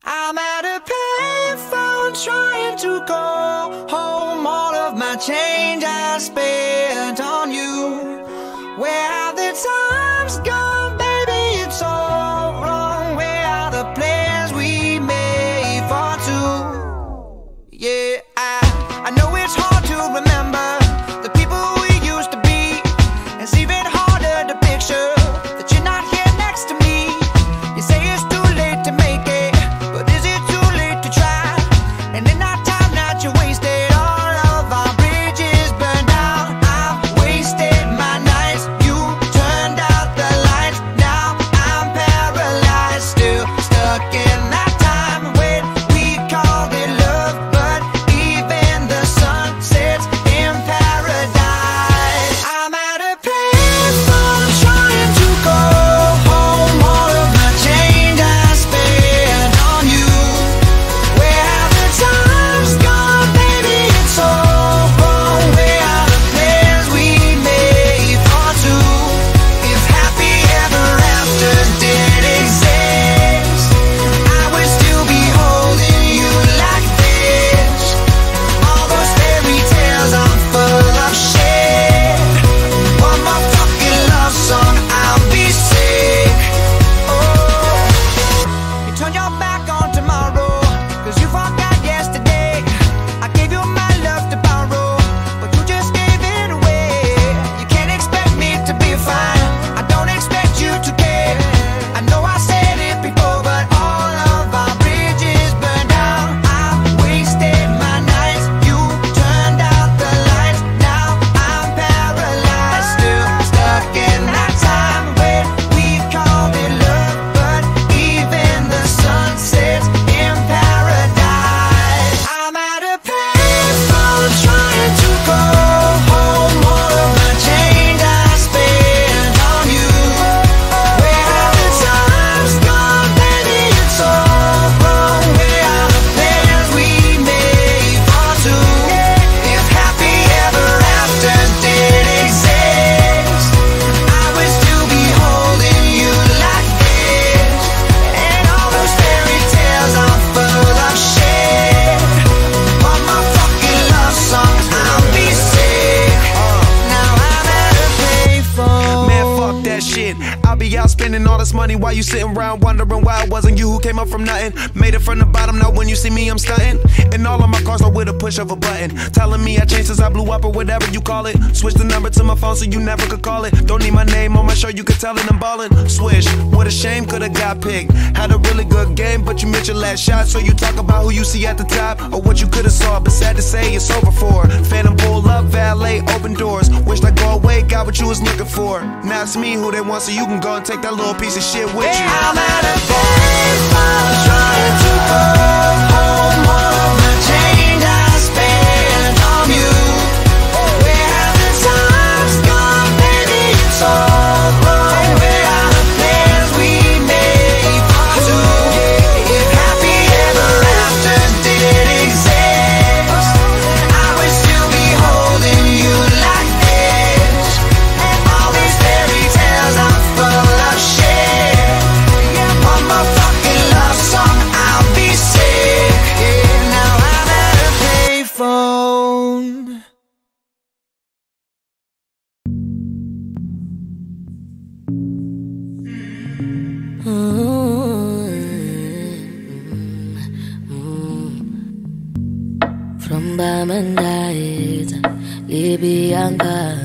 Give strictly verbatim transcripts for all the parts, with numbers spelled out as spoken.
I'm at a payphone trying to call home. All of my change I spent on you. Where have the times gone, baby? It's all wrong. Where are the plans we made for two? Yeah, I, I know it's hard to remember the people we used to be. It's even harder to picture that you're not here next to me. You say it's too late to make it, but is it too late to try? And in that time that you wasted, all of our bridges burned down. I've wasted my nights, you turned out the lights. Now I'm paralyzed, still stuck in that time when we called it love. But even the sun sets in paradise. I'm at a payphone trying to go home. All of my change I spent on you. Where have the times gone, baby? It's all wrong. Where are the plans we made for two? If happy ever after did exist, I would still be holding you like this. All those fairy tales are full of shit. One more fucking love song, I'll be sick. Oh, you turned your back on tomorrow, cause you forgot yesterday. I gave you my love to borrow, but you just gave it away. You can't expect me to be fine, I don't expect you to care. I know I said it before, but all of our bridges burned down. I wasted my nights, you turned out the lights. Now I'm paralyzed, still stuck in that time when we called it love. But even the sun sets in paradise. I'm at a payphone trying to go home. All of my change I spent on you. Where have the times gone, baby? It's all wrong. Where are the plans we made for two? If happy ever after did exist, I would still be holding you like this. And all those fairy tales are full of shit. One more fucking love song, I'll be sick. Now I'm at a payphone. Man, fuck that shit. I'll be out spending all this money while you sitting around wondering why it wasn't you who came up from nothing. Made it from the bottom, now when you see me I'm stunting. And all of my cars are with a push of a button, telling me I changed since I blew up or whatever you call it. Switch the number to my phone so you never could call it. Don't need my name on my show, you could tell it I'm ballin'. Swish, what a shame, could've got picked. Had a really good game, but you missed your last shot. So you talk about who you see at the top, or what you could've saw, but sad to say it's over for. Phantom pull up, valet, open doors. Wished I go away, got what you was looking for. Now it's me who they want, so you can go and take that little piece of shit with you. I'm at a payphone trying to go home. All of my change I spent on you. Where have the times gone, baby? It's all wrong. Where are the plans we made for two? If happy ever after did exist, I would still be holding you like this. And all these fairy tales are full of shit. One more fucking love song, I'll be sick. Now I'm at a payphone. From Bamandait, Libyan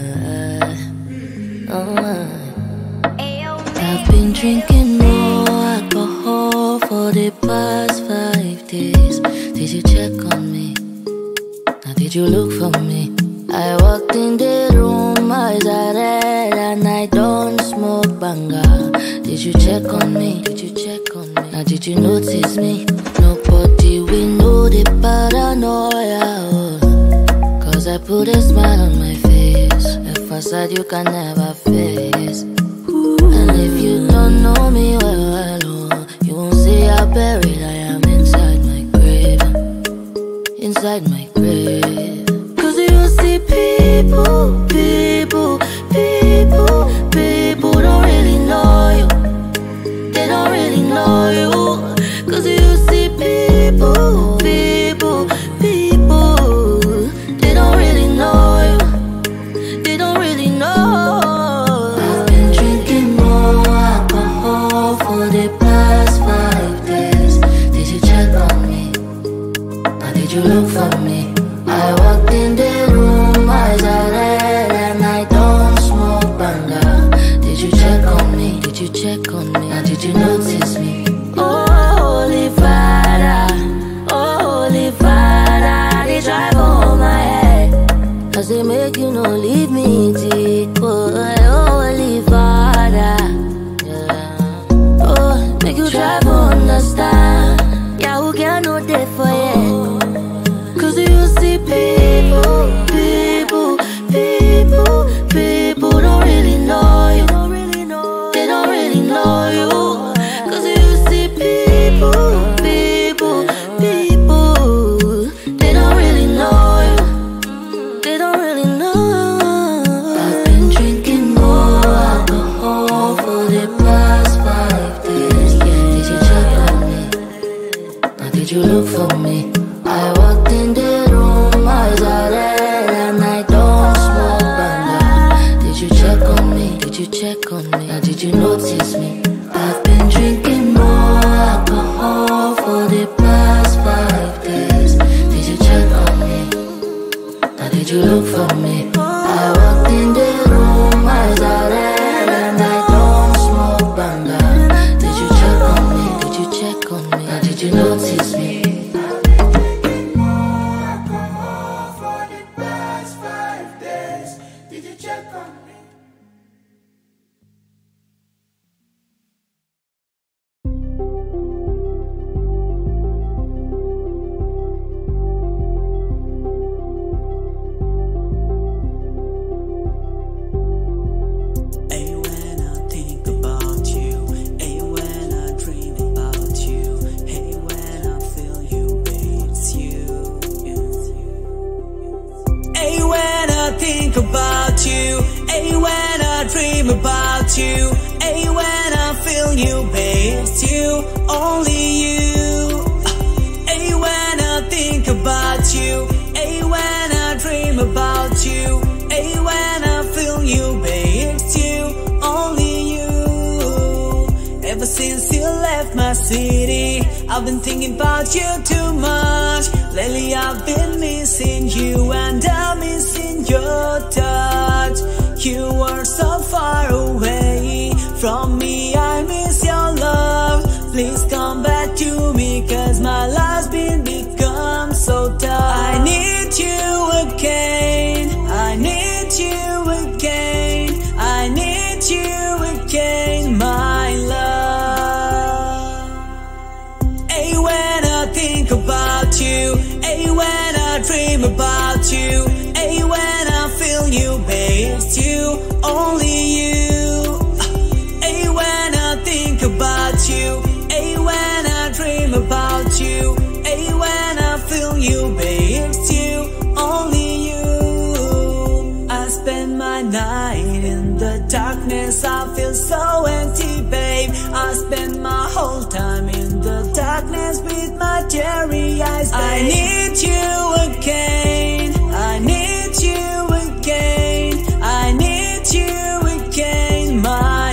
oh. I've been drinking more alcohol for the past five days. Did you check on me? Now did you look for me? I walked in the room, eyes are red, and I don't smoke banga. Did you check on me? Did you check on me? Now did you notice me? Nobody will know the paranoia, oh. Cause I put a smile on my face, a facade you can never face. And if you don't know me well, well, oh, you won't see how buried I am inside my grave. Inside my grave. Cause you see people, people, people, people don't really know you. They don't really know you. Cause you see did you look for me? I walked in the room, eyes are red, and I don't smoke banga. Did you check on me? Did you check on me? And did you notice me? Oh, Holy Father, oh, Holy Father, they drive on my head, cause they make you no leave me deep. Oh, Holy Father, yeah. Oh, make you try to understand. Yeah, who can no day for you? Cause you see people, people, people, people don't really know you. They don't really know you. Cause you see people, people, people, they don't really know you. They don't really know. I've been drinking more alcohol for the past five days. Did you check on me? Now did you look for me? I walked in the room, eyes are red, and I don't smoke banga. Did you check on me? Did you check on me? Or did you notice me? I've been drinking more alcohol for the past five days. Did you check on me? Or did you look for me? I walked in the room, eyes are red, and I don't smoke banga. Did you check on me? Did you check on me? Or did you notice me? About you, hey, when I dream about you, hey, when I feel you, babe, it's you, only you. Hey, when I think about you, hey, when I dream about you, hey, when I feel you, babe, it's you, only you. Ever since you left my city, I've been thinking about you too much. Lately I've been missing you, and I'm missing your touch. You were so far away from me, I miss your love. Please come back to me, cause my life's been become so tough. I need you again, I need you again, I need you again, my love. Hey, when I think about you, hey, when I dream about you, hey, when I feel you, babe, it's you, only you. Hey, when I think about you, hey, when I dream about you, hey, when I feel you, babe, it's you, only you. I spend my night in the darkness, I feel so empty, babe. I spend my whole time in the darkness with my teary eyes, babe. I need you again, I need you again, I need you again, my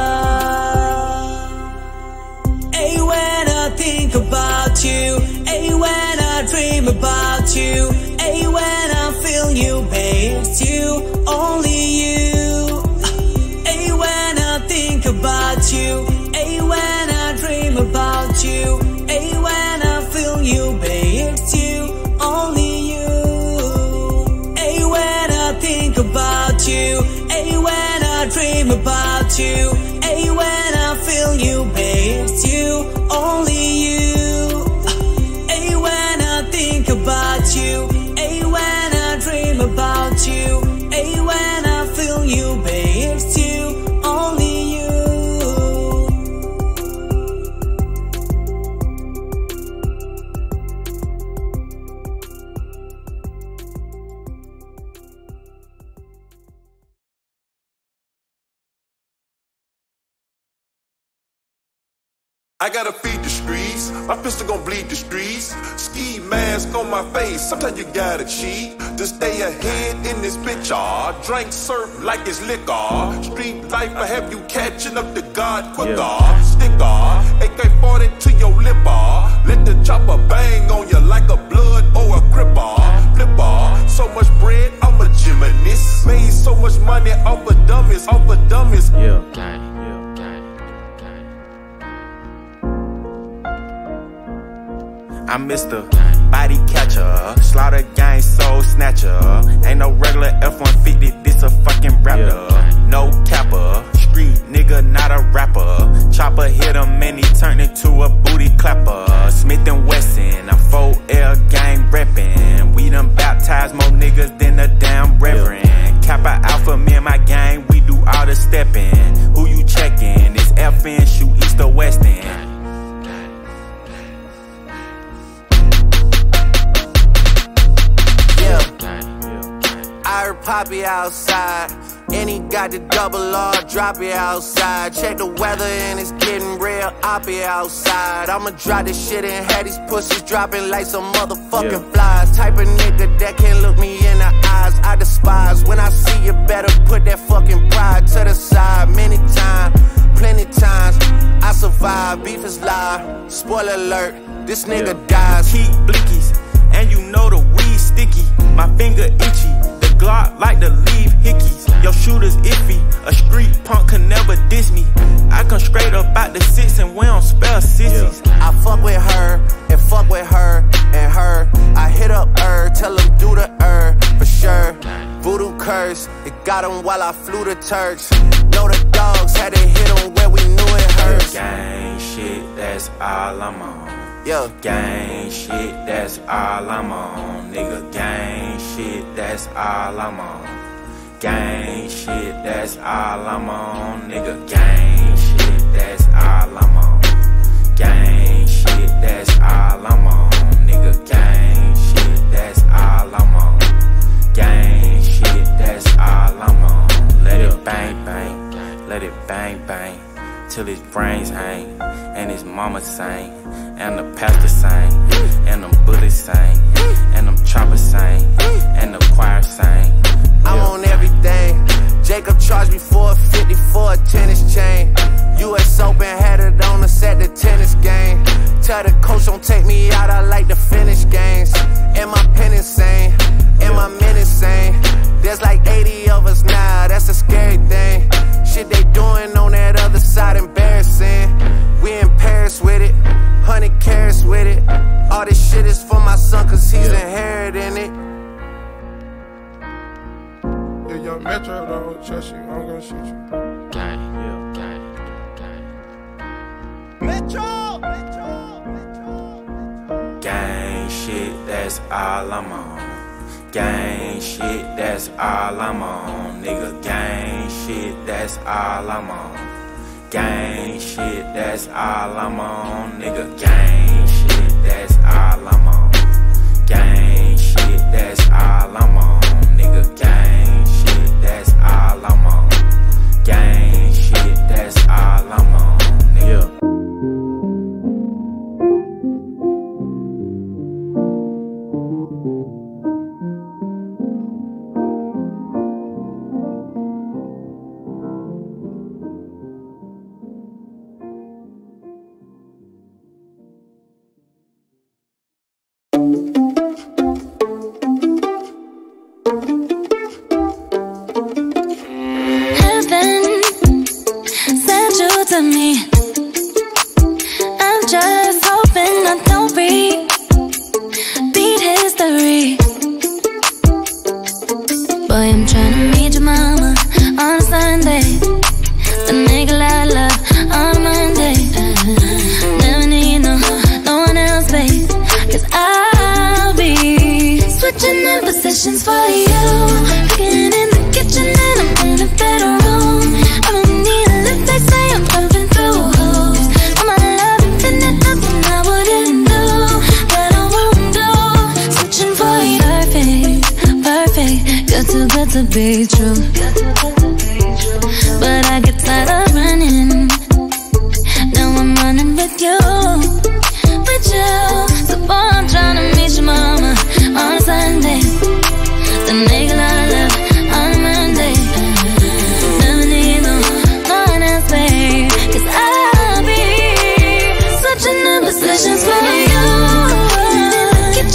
love. Hey, when I think about you, hey, when I dream about you, hey, when I feel you, babe, it's you, only you. Hey, when I think about you, hey, when I dream about you, hey, when I feel you, babe, it's you, only you. Hey, when I think about you, hey, when I dream about you, hey, when I feel you, babe, it's you, only you. Hey, when I think about you, hey, when I dream about you, hey, when I feel you, babe, it's you, only you. I gotta feed the streets, my pistol gon' bleed the streets. Ski mask on my face, sometimes you gotta cheat to stay ahead in this bitch, ah. Drink surf like it's liquor. Street life will have you catching up to God quicker. Yeah. Sticker, A K forty to your lip, ah. Let the chopper bang on you like a blood oath. money off of dummies, off of dummies. Yeah, gang, yeah, gang, gang. I'm Mister Body Catcher, Slaughter Gang Soul Snatcher. Ain't no regular F one fifty, this a fucking raptor. Yeah. No capper, street nigga, not a rapper. Chopper hit him and he turned into a booty clapper. Smith and Wesson, I'm four L gang reppin'. We done baptized more niggas than a damn reverend. Yeah. Kappa Alpha, me and my gang, we do all the steppin'. Who you checkin'? It's F N, shoot east or west end. I heard Poppy outside, and he got the double R, drop it outside. Check the weather and it's getting real, I'll be outside. I'ma drop this shit and have these pussies dropping like some motherfucking yeah. flies. Type of nigga that can't look me in the eyes, I despise. When I see you, better put that fucking pride to the side. Many times, plenty times, I survive, beef is live. Spoiler alert, this nigga yeah. dies. Keep blickies, and you know the weed sticky. My finger itchy. Glock like to leave hickeys. Your shooter's iffy. A street punk can never diss me. I come straight up out the six and we don't spell sissies. Yeah. I fuck with her and fuck with her and her. I hit up her, tell them do the her for sure. Voodoo curse, it got him while I flew the Turks. Know the dogs had to hit him where we knew it hurts. Gang shit, that's all I'm on. Yeah. Gang shit, that's all I'm on. Nigga, gang shit, that's all I'm on. Gang shit, that's all I'm on. Nigga, gang shit, that's all I'm on. Gang shit, that's all I'm on. Nigga, gang shit, that's all I'm on. Gang shit, that's all I'm on. Let it bang bang, let it bang bang, till his brains hang, and his mama sang, and the pastor sang, and them bullets sang, and them choppers sang, and the choir sang. I'm on everything. Jacob charged me four fifty for a tennis chain. U S Open had it on us at the tennis game. Tell the coach don't take me out, I like to finish games. And my pen insane, and my men insane. There's like eighty of us now, that's a scary thing. Shit they doing on that other side embarrassing. We in Paris with it, hundred carats with it. All this shit is for my son cause he's yeah. inheriting it. Yeah, young Metro don't trust you, I'm gonna shoot you. Gang, yeah, gang, gang. Metro! Metro! Metro! Gang shit, that's all I'm on. Gang shit, that's all I'm on. Nigga, gang shit, that's all I'm on. Gang shit, that's all I'm on. Nigga, gang shit, that's all I'm on. Gang shit, that's all I'm on. Nigga, gang shit, that's all I'm on. Gang shit, that's all I'm on. Nigga.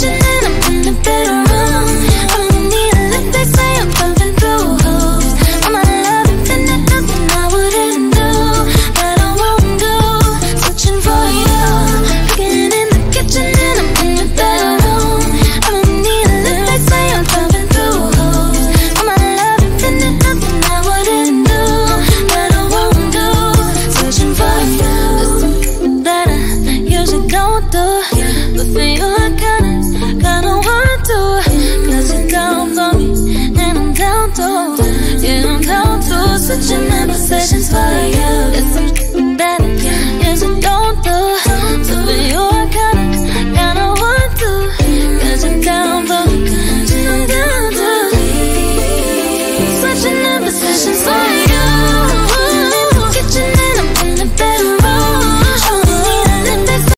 I'm Conversations